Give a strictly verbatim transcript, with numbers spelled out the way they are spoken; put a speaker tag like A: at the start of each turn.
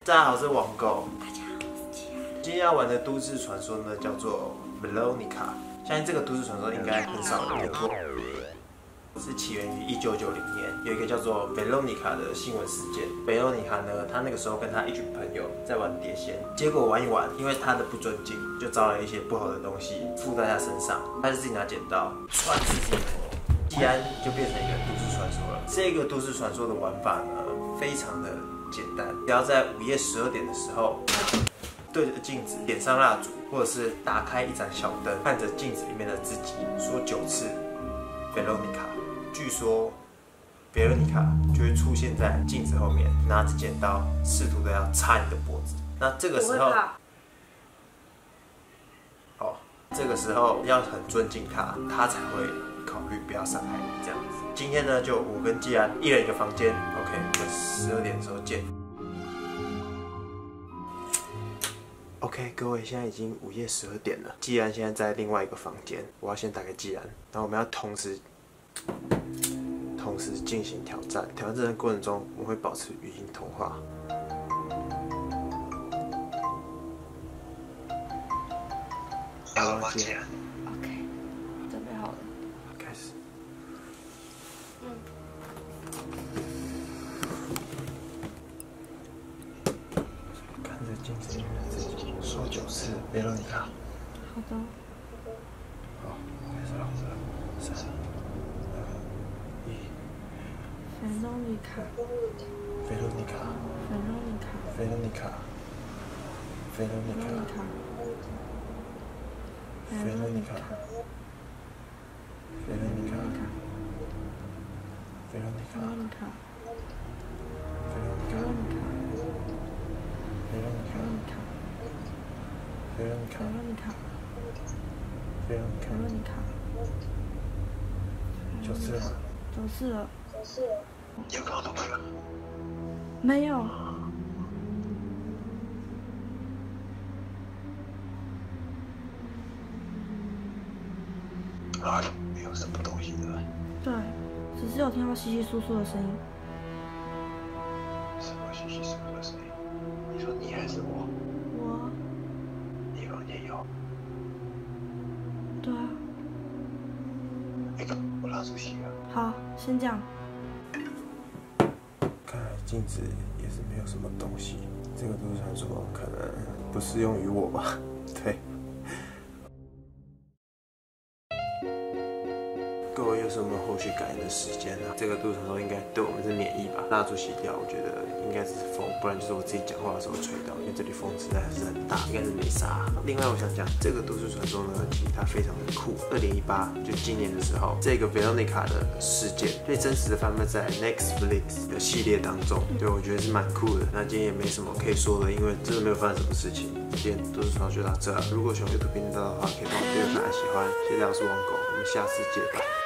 A: 大家好，我是网狗。
B: 大家好，我是吉安。
A: 今天要玩的都市传说呢，叫做 Veronica。相信这个都市传说应该很少人听过，是起源于一九九零年，有一个叫做 Veronica 的新闻事件。Veronica 呢，她那个时候跟她一群朋友在玩碟仙，结果玩一玩，因为她的不尊敬，就招来一些不好的东西附在她身上，她就自己拿剪刀穿自己的头，既然就变成一个都市传说了。这个都市传说的玩法呢，非常的简单，只要在午夜十二点的时候，对着镜子点上蜡烛，或者是打开一盏小灯，看着镜子里面的自己，说九次 Veronica。据说 Veronica 就会出现在镜子后面，拿着剪刀，试图的要插你的脖子。那这个时候，哦，这个时候要很尊敬他，他才会考虑不要伤害你这样子。今天呢，就我跟季安一人一个房间 ，OK， 我们十二点的时候见。OK， 各位，现在已经午夜十二点了。季安现在在另外一个房间，我要先打给季安，然后我们要同时同时进行挑战。挑战的过程中，我们会保持语音通话。
C: 好，季安。
B: OK， 准备好了。
A: 开始。
B: 嗯。
A: 看着镜子里面的自己，说九次 Veronica。
B: 好的。
A: 好，开始了。三、二、一。
B: Veronica。
A: Veronica。
B: Veronica。
A: Veronica。Veronica。Veronica。Veronica。Veronica。Veronica。九次了。
B: 九次了。
C: 有看到没有？
B: 没有。
C: 啊，没有什么东西的。
B: 对，只是有听到稀稀疏疏的声音。
C: 什么稀稀疏疏的声音？你说你还是我？
B: 我。
C: 你房间有？
B: 对啊。
C: 那个，我蜡烛熄了。
B: 好，先这样。
A: 看来镜子也是没有什么东西，这个都市传说可能不适用于我吧？对。各位有什么后续感应的时间呢？这个都市传说应该对我们是免疫吧？蜡烛熄掉，我觉得应该是风，不然就是我自己讲话的时候吹到，因为这里风实在是很大，应该是没啥。另外，我想讲这个都市传说呢，其实它非常的酷。二零一八就今年的时候，这个 Veronica 的事件最真实的发生在 Netflix 的系列当中，对我觉得是蛮酷的。那今天也没什么可以说的，因为真的没有发生什么事情。今天都市传说就到这了。如果喜欢 YouTube 频道的话，可以帮我订阅、分享、喜欢。谢谢大家，我是网狗，我们下次见吧。